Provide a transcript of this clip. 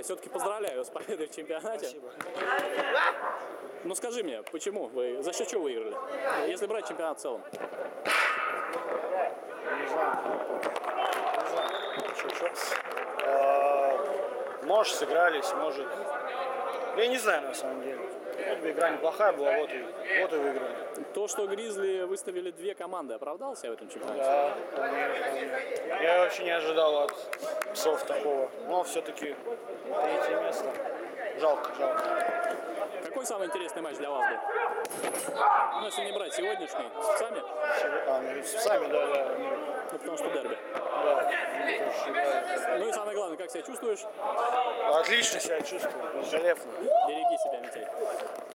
Я все-таки поздравляю с победой в чемпионате. Спасибо. Ну скажи мне, почему вы, за счет чего выиграли? Если брать чемпионат в целом. Не знаю. Может, сыгрались, может. Я не знаю, на самом деле. Игра неплохая была, вот и выиграли. То, что Гризли выставили две команды, оправдался в этом чемпионате? Да, я вообще не ожидал от псов такого. Но все-таки третье место. Жалко. Какой самый интересный матч для вас был? Ну, если не брать сегодняшний, с псами? С псами, да. Ну, потому что дерби. Да. Ну и самое главное, как себя чувствуешь? Отлично себя чувствую, великолепно. Береги себя, Митяй.